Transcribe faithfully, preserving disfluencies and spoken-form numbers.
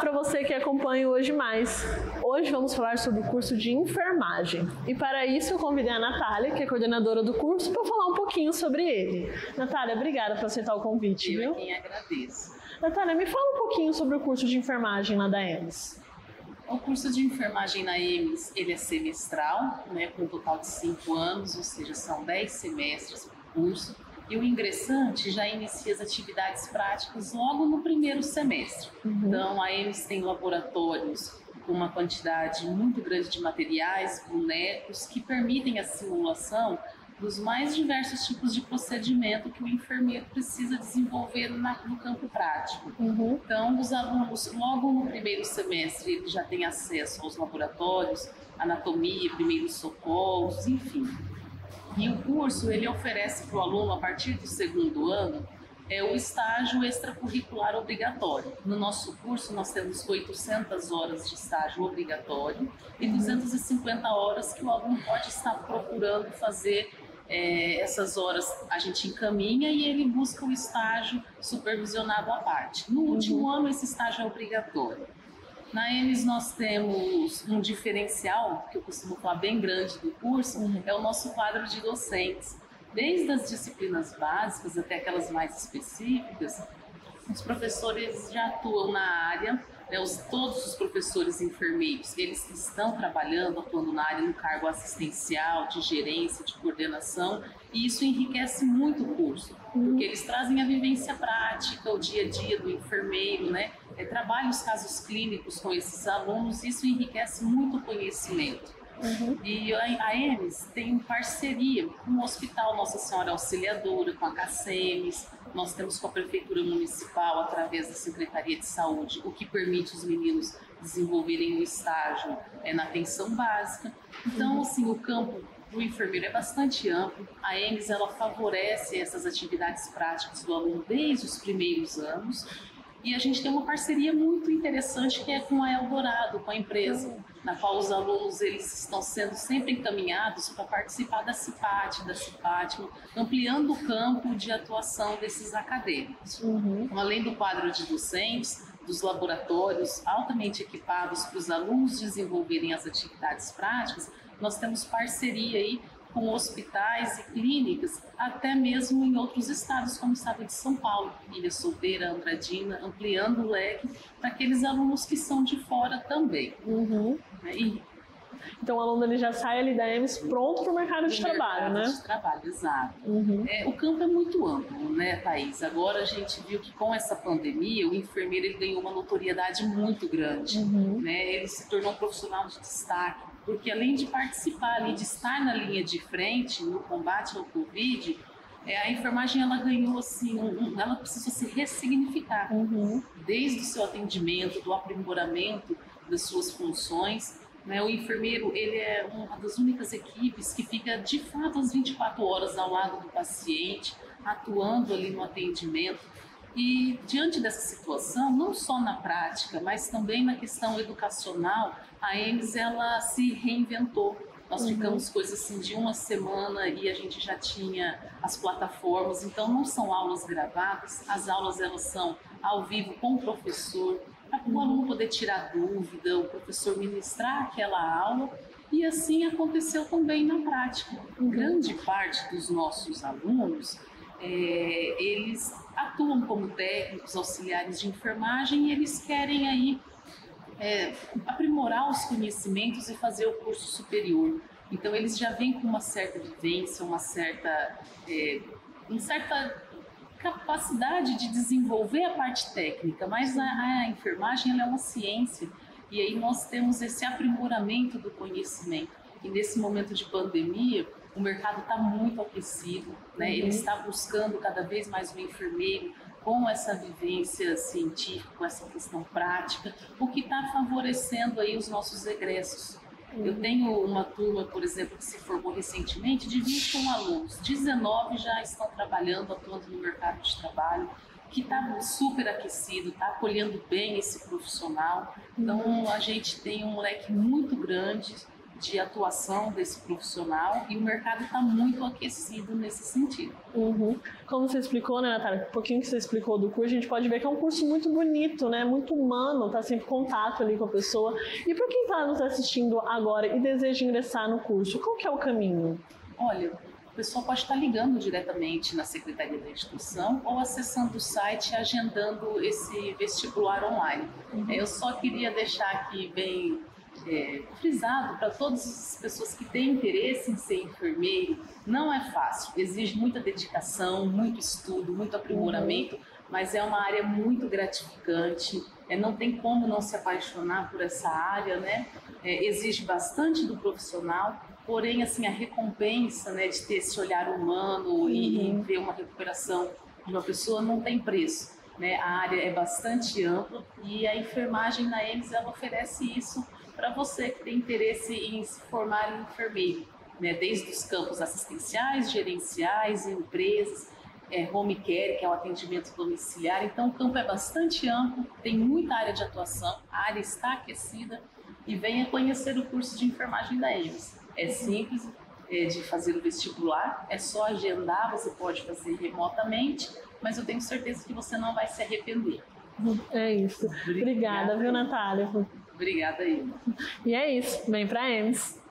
para você que acompanha o Hoje Mais. Hoje vamos falar sobre o curso de enfermagem. E para isso eu convidei a Natália, que é coordenadora do curso, para falar um pouquinho sobre ele. Natália, obrigada por aceitar o convite, eu viu? Eu quem agradeço. Natália, me fala um pouquinho sobre o curso de enfermagem lá da E M S. O curso de enfermagem na E M S, ele é semestral, né, com um total de cinco anos, ou seja, são dez semestres por curso. E o ingressante já inicia as atividades práticas logo no primeiro semestre. Uhum. Então, a E M S tem laboratórios com uma quantidade muito grande de materiais, bonecos, que permitem a simulação dos mais diversos tipos de procedimento que o enfermeiro precisa desenvolver na, no campo prático. Uhum. Então, os alunos, logo no primeiro semestre, eles já têm acesso aos laboratórios, anatomia, primeiros socorros, enfim. E o curso, ele oferece para o aluno, a partir do segundo ano, é o estágio extracurricular obrigatório. No nosso curso, nós temos oitocentas horas de estágio obrigatório e duzentas e cinquenta horas que o aluno pode estar procurando fazer. É, essas horas a gente encaminha e ele busca o estágio supervisionado à parte. No último uhum. ano, esse estágio é obrigatório. Na E M S nós temos um diferencial, que eu costumo falar bem grande do curso, uhum. é o nosso quadro de docentes. Desde as disciplinas básicas até aquelas mais específicas, os professores já atuam na área, né, os, todos os professores enfermeiros, eles estão trabalhando, atuando na área no cargo assistencial, de gerência, de coordenação, e isso enriquece muito o curso, porque eles trazem a vivência prática, o dia a dia do enfermeiro, né, é, trabalham os casos clínicos com esses alunos, isso enriquece muito o conhecimento. Uhum. E a E M S tem parceria com o Hospital Nossa Senhora Auxiliadora, com a CACEMES, nós temos com a Prefeitura Municipal, através da Secretaria de Saúde, o que permite os meninos desenvolverem o estágio é, na atenção básica. Então, assim, o campo do enfermeiro é bastante amplo. A E M S, ela favorece essas atividades práticas do aluno desde os primeiros anos. E a gente tem uma parceria muito interessante que é com a Eldorado, com a empresa, na qual os alunos eles estão sendo sempre encaminhados para participar da CIPAT, da CIPAT, ampliando o campo de atuação desses acadêmicos. Uhum. Então, além do quadro de docentes, dos laboratórios altamente equipados para os alunos desenvolverem as atividades práticas, nós temos parceria aí com hospitais e clínicas, até mesmo em outros estados, como o estado de São Paulo, Ilha Solteira, Andradina, ampliando o leque para aqueles alunos que são de fora também. Uhum. E, então o aluno ele já sai ali da E M S pronto para o mercado de trabalho, mercado né? de trabalho, exato. Uhum. É, o campo é muito amplo, né, Thaís? Agora a gente viu que com essa pandemia, o enfermeiro ele ganhou uma notoriedade muito grande. Uhum. Né? Ele se tornou um profissional de destaque, porque além de participar ali, de estar na linha de frente no combate ao Covid, é, a enfermagem ela ganhou assim, um, um, ela precisou se ressignificar, uhum. desde o seu atendimento, do aprimoramento das suas funções. Né? O enfermeiro ele é uma das únicas equipes que fica de fato às vinte e quatro horas ao lado do paciente, atuando ali no atendimento. E diante dessa situação, não só na prática, mas também na questão educacional, a E M S ela se reinventou. Nós uhum. ficamos coisas assim de uma semana e a gente já tinha as plataformas, então não são aulas gravadas, as aulas elas são ao vivo com o professor, para o aluno poder tirar dúvida, o professor ministrar aquela aula, e assim aconteceu também na prática. Uhum. Grande parte dos nossos alunos, é, eles atuam como técnicos auxiliares de enfermagem e eles querem aí é, aprimorar os conhecimentos e fazer o curso superior. Então eles já vêm com uma certa vivência, uma certa, é, uma certa capacidade de desenvolver a parte técnica, mas a, a enfermagem ela é uma ciência e aí nós temos esse aprimoramento do conhecimento. E nesse momento de pandemia, o mercado está muito aquecido, né? Uhum. Ele está buscando cada vez mais um enfermeiro com essa vivência científica, com essa questão prática, o que está favorecendo aí os nossos egressos. Uhum. Eu tenho uma turma, por exemplo, que se formou recentemente de vinte e um alunos, dezenove já estão trabalhando, atuando no mercado de trabalho, que está super aquecido, está acolhendo bem esse profissional. Então, a gente tem um leque muito grande de atuação desse profissional e o mercado está muito aquecido nesse sentido. Uhum. Como você explicou, né, Natália? Um pouquinho que você explicou do curso, a gente pode ver que é um curso muito bonito, né? Muito humano, tá sempre em contato ali com a pessoa. E para quem está nos assistindo agora e deseja ingressar no curso, qual que é o caminho? Olha, o pessoal pode estar ligando diretamente na Secretaria da Instituição ou acessando o site e agendando esse vestibular online. Uhum. Eu só queria deixar aqui bem é, frisado para todas as pessoas que têm interesse em ser enfermeiro, não é fácil, exige muita dedicação, muito estudo, muito aprimoramento, uhum. mas é uma área muito gratificante, é, não tem como não se apaixonar por essa área, né? É, exige bastante do profissional. Porém, assim, a recompensa, né, de ter esse olhar humano uhum. e, e ver uma recuperação de uma pessoa não tem preço, né? A área é bastante ampla e a enfermagem na E M S ela oferece isso para você que tem interesse em se formar em enfermeiro, né? Desde os campos assistenciais, gerenciais, empresas, é, home care, que é o atendimento domiciliar. Então, o campo é bastante amplo, tem muita área de atuação, a área está aquecida e venha conhecer o curso de enfermagem da E M S. É simples é, de fazer o vestibular, é só agendar, você pode fazer remotamente, mas eu tenho certeza que você não vai se arrepender. É isso. Obrigada, Obrigada viu, Natália? Obrigada aí. E é isso. Vem pra E M S.